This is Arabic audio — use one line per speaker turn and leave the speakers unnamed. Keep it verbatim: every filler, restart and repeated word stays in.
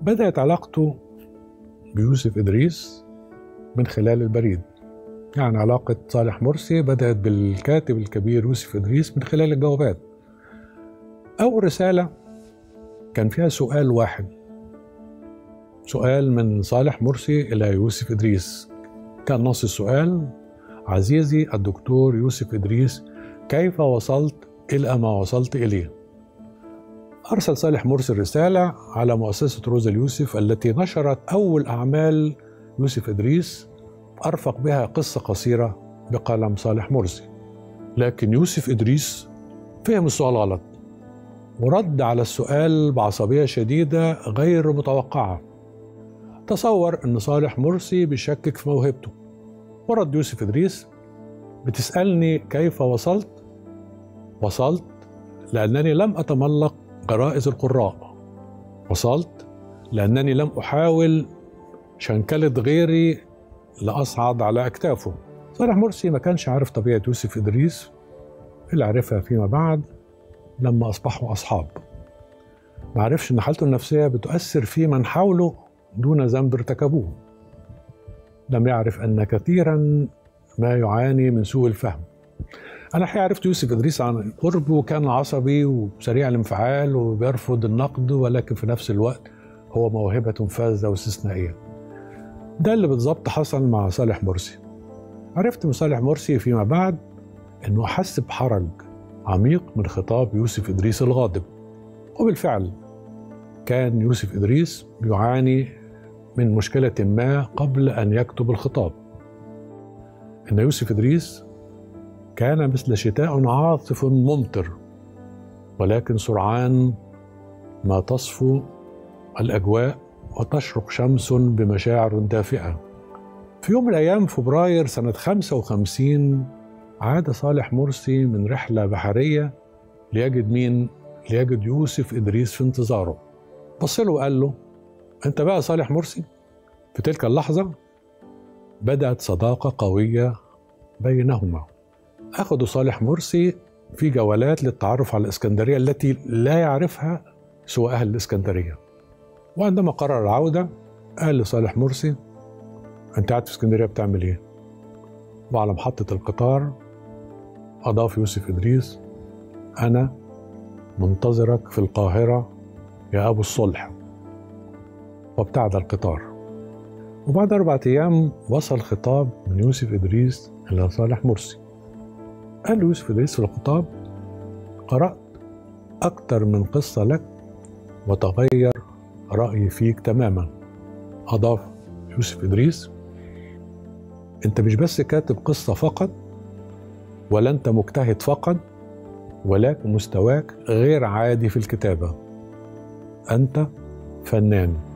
بدأت علاقته بيوسف إدريس من خلال البريد. يعني علاقة صالح مرسي بدأت بالكاتب الكبير يوسف إدريس من خلال الجوابات. أول رسالة كان فيها سؤال واحد، سؤال من صالح مرسي إلى يوسف إدريس. كان نص السؤال: عزيزي الدكتور يوسف إدريس، كيف وصلت إلى ما وصلت إليه؟ أرسل صالح مرسي الرسالة على مؤسسة روزا اليوسف التي نشرت أول أعمال يوسف إدريس، أرفق بها قصة قصيرة بقلم صالح مرسي. لكن يوسف إدريس فهم السؤال غلط ورد على السؤال بعصبية شديدة غير متوقعة. تصور أن صالح مرسي بيشكك في موهبته، ورد يوسف إدريس: بتسألني كيف وصلت؟ وصلت لأنني لم أتملق غرائز القراء، وصلت لأنني لم أحاول شنكلة غيري لأصعد على أكتافه. صالح مرسي ما كانش عارف طبيعة يوسف إدريس، اللي عرفها فيما بعد لما أصبحوا أصحاب. ما عرفش أن حالته النفسية بتؤثر في من حوله دون ذنب ارتكبوه. لم يعرف أن كثيرا ما يعاني من سوء الفهم. أنا حقيقة عرفت يوسف إدريس عن قرب، وكان عصبي وسريع الانفعال وبيرفض النقد، ولكن في نفس الوقت هو موهبة فذة واستثنائية. ده اللي بالضبط حصل مع صالح مرسي. عرفت من صالح مرسي فيما بعد أنه حس بحرج عميق من خطاب يوسف إدريس الغاضب، وبالفعل كان يوسف إدريس يعاني من مشكلة ما قبل أن يكتب الخطاب. إن يوسف إدريس كان مثل شتاء عاصف ممطر، ولكن سرعان ما تصفو الأجواء وتشرق شمس بمشاعر دافئة. في يوم من الأيام فبراير سنة خمسة وخمسين عاد صالح مرسي من رحلة بحرية ليجد مين؟ ليجد يوسف إدريس في انتظاره. بص له وقال له: أنت بقى صالح مرسي؟ في تلك اللحظة بدأت صداقة قوية بينهما. أخذوا صالح مرسي في جولات للتعرف على الإسكندرية التي لا يعرفها سوى أهل الإسكندرية. وعندما قرر العودة قال لصالح مرسي: أنت قاعد في اسكندرية بتعمل إيه؟ وعلى محطة القطار أضاف يوسف إدريس: أنا منتظرك في القاهرة يا أبو الصلح. وابتعد القطار. وبعد أربعة أيام وصل خطاب من يوسف إدريس إلى صالح مرسي. قال له يوسف إدريس في الخطاب: قرأت أكثر من قصة لك وتغير رأيي فيك تماما. أضاف يوسف إدريس: أنت مش بس كاتب قصة فقط، ولا أنت مجتهد فقط، ولكن مستواك غير عادي في الكتابة. أنت فنان.